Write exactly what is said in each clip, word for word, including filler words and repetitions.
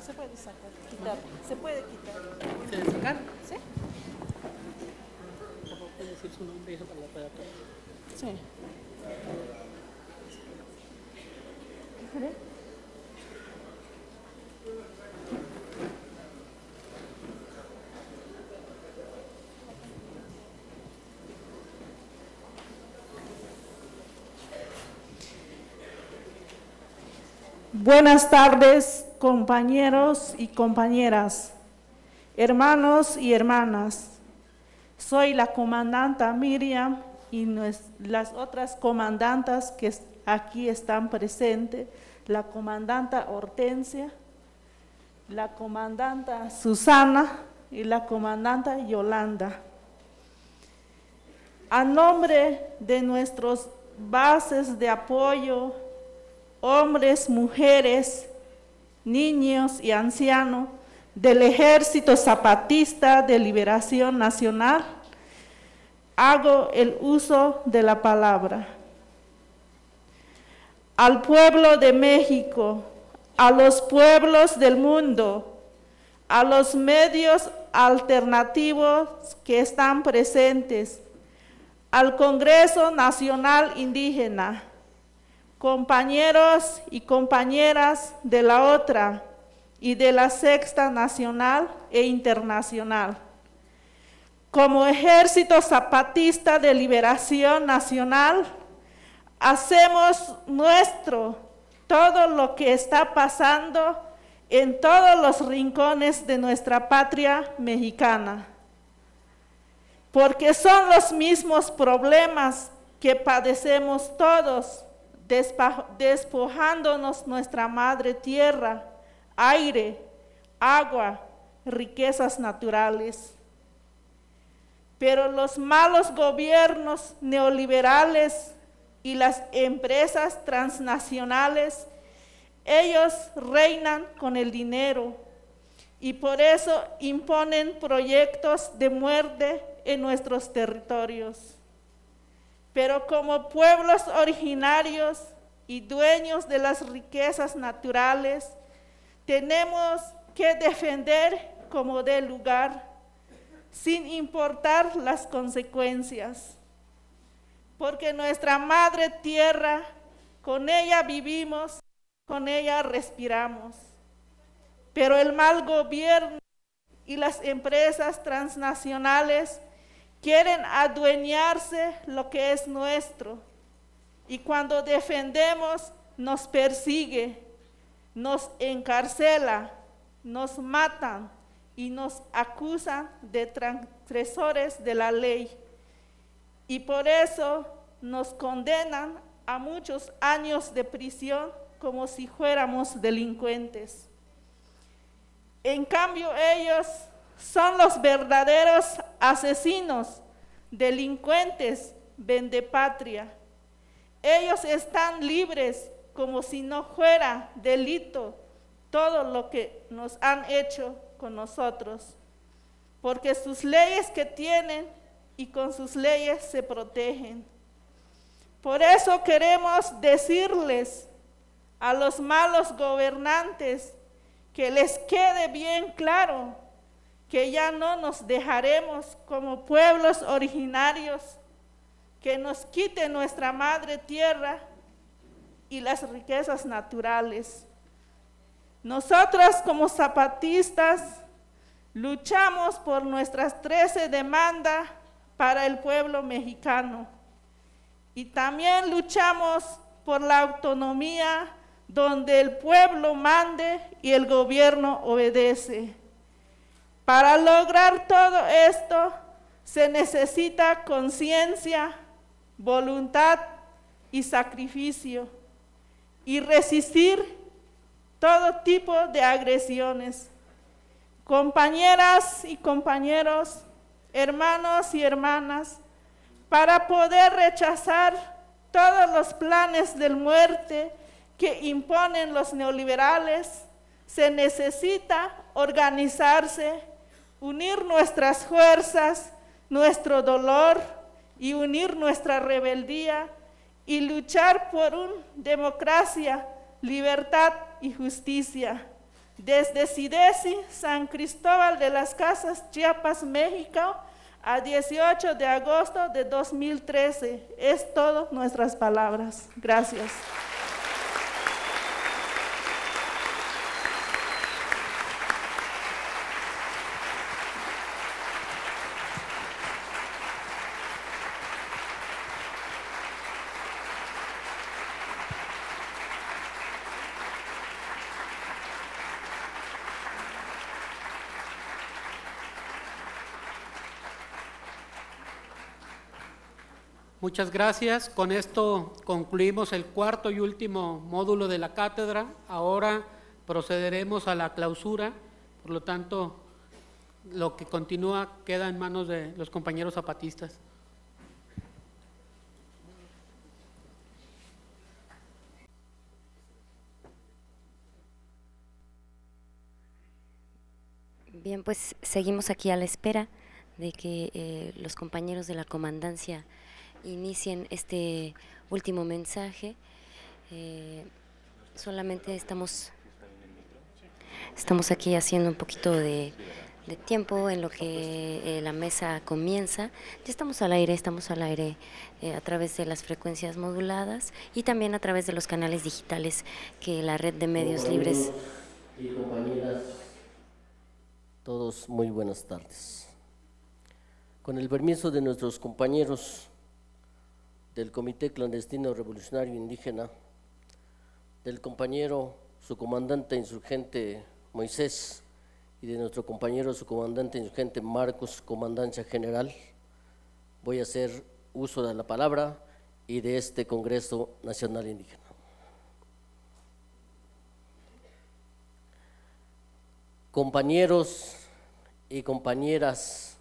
Se puede sacar, quitar. Se puede quitar. ¿Se debe sacar? ¿Sí? ¿Puede decir su nombre y eso para la para todos? Sí. Buenas tardes, compañeros y compañeras, hermanos y hermanas. Soy la comandanta Miriam y las otras comandantas que aquí están presentes, la comandanta Hortensia, la comandanta Susana y la comandanta Yolanda. A nombre de nuestros bases de apoyo, hombres, mujeres, niños y ancianos del Ejército Zapatista de Liberación Nacional, hago el uso de la palabra. Al pueblo de México, a los pueblos del mundo, a los medios alternativos que están presentes, al Congreso Nacional Indígena, compañeros y compañeras de la otra y de la Sexta Nacional e Internacional. Como Ejército Zapatista de Liberación Nacional, hacemos nuestro todo lo que está pasando en todos los rincones de nuestra patria mexicana, porque son los mismos problemas que padecemos todos, despojándonos nuestra madre tierra, aire, agua, riquezas naturales. Pero los malos gobiernos neoliberales y las empresas transnacionales, ellos reinan con el dinero y por eso imponen proyectos de muerte en nuestros territorios. Pero como pueblos originarios y dueños de las riquezas naturales, tenemos que defender como dé lugar, sin importar las consecuencias. Porque nuestra madre tierra, con ella vivimos, con ella respiramos. Pero el mal gobierno y las empresas transnacionales quieren adueñarse lo que es nuestro, y cuando defendemos nos persigue, nos encarcela, nos matan y nos acusan de transgresores de la ley, y por eso nos condenan a muchos años de prisión como si fuéramos delincuentes. En cambio, ellos son los verdaderos asesinos, delincuentes, vendepatria. Ellos están libres como si no fuera delito todo lo que nos han hecho con nosotros, porque sus leyes que tienen y con sus leyes se protegen. Por eso queremos decirles a los malos gobernantes que les quede bien claro que ya no nos dejaremos como pueblos originarios, que nos quite nuestra madre tierra y las riquezas naturales. Nosotros como zapatistas luchamos por nuestras trece demandas para el pueblo mexicano y también luchamos por la autonomía donde el pueblo mande y el gobierno obedece. Para lograr todo esto se necesita conciencia, voluntad y sacrificio, y resistir todo tipo de agresiones. Compañeras y compañeros, hermanos y hermanas, para poder rechazar todos los planes de muerte que imponen los neoliberales, se necesita organizarse, unir nuestras fuerzas, nuestro dolor y unir nuestra rebeldía y luchar por una democracia, libertad y justicia. desde SIDESI, San Cristóbal de las Casas, Chiapas, México, a dieciocho de agosto de dos mil trece. Es todo nuestras palabras. Gracias. Muchas gracias. Con esto concluimos el cuarto y último módulo de la cátedra. Ahora procederemos a la clausura. Por lo tanto, lo que continúa queda en manos de los compañeros zapatistas. Bien, pues seguimos aquí a la espera de que eh, los compañeros de la comandancia inicien este último mensaje. Eh, solamente estamos, estamos aquí haciendo un poquito de, de tiempo en lo que eh, la mesa comienza. Ya estamos al aire, estamos al aire eh, a través de las frecuencias moduladas y también a través de los canales digitales que la red de medios libres. Y compañeras, todos muy buenas tardes. Con el permiso de nuestros compañeros del Comité Clandestino Revolucionario Indígena, del compañero su comandante insurgente Moisés y de nuestro compañero su comandante insurgente Marcos, comandancia general, voy a hacer uso de la palabra y de este Congreso Nacional Indígena. Compañeros y compañeras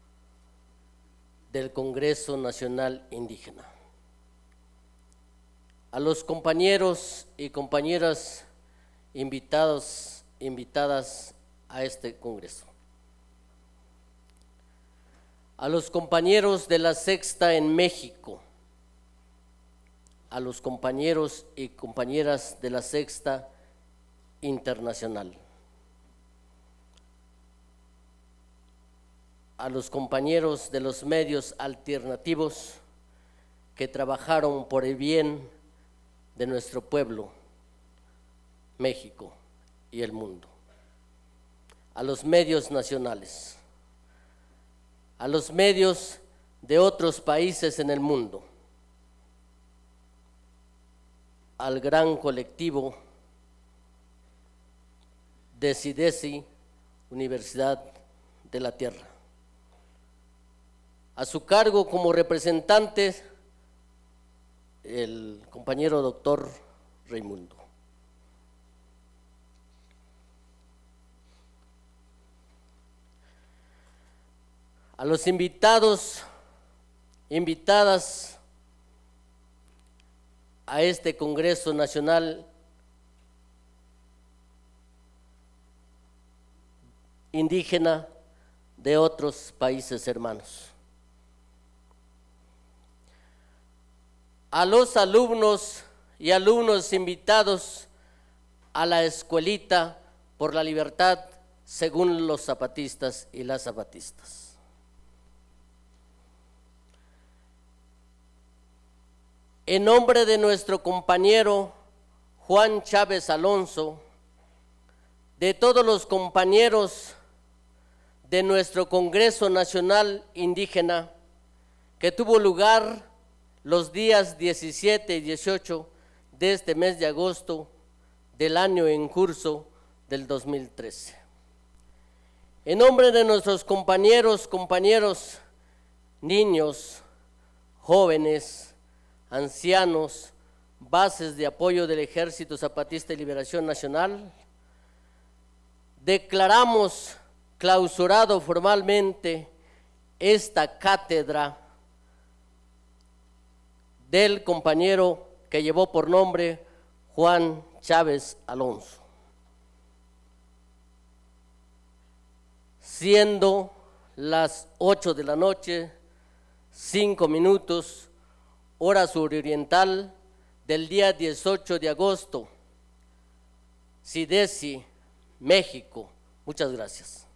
del Congreso Nacional Indígena, a los compañeros y compañeras invitados, invitadas a este Congreso, a los compañeros de la Sexta en México, a los compañeros y compañeras de la Sexta Internacional, a los compañeros de los medios alternativos que trabajaron por el bien de nuestro pueblo, México y el mundo, a los medios nacionales, a los medios de otros países en el mundo, al gran colectivo de SIDESI, Universidad de la Tierra, a su cargo como representante el compañero doctor Raimundo. A los invitados, invitadas a este Congreso Nacional Indígena de otros países hermanos. A los alumnos y alumnos invitados a la Escuelita por la Libertad según los zapatistas y las zapatistas. En nombre de nuestro compañero Juan Chávez Alonso, de todos los compañeros de nuestro Congreso Nacional Indígena, que tuvo lugar los días diecisiete y dieciocho de este mes de agosto del año en curso del dos mil trece. En nombre de nuestros compañeros, compañeros, niños, jóvenes, ancianos, bases de apoyo del Ejército Zapatista de Liberación Nacional, declaramos clausurado formalmente esta cátedra del compañero que llevó por nombre Juan Chávez Alonso, siendo las ocho de la noche, cinco minutos, hora suroriental del día dieciocho de agosto, SIDESI, México. Muchas gracias.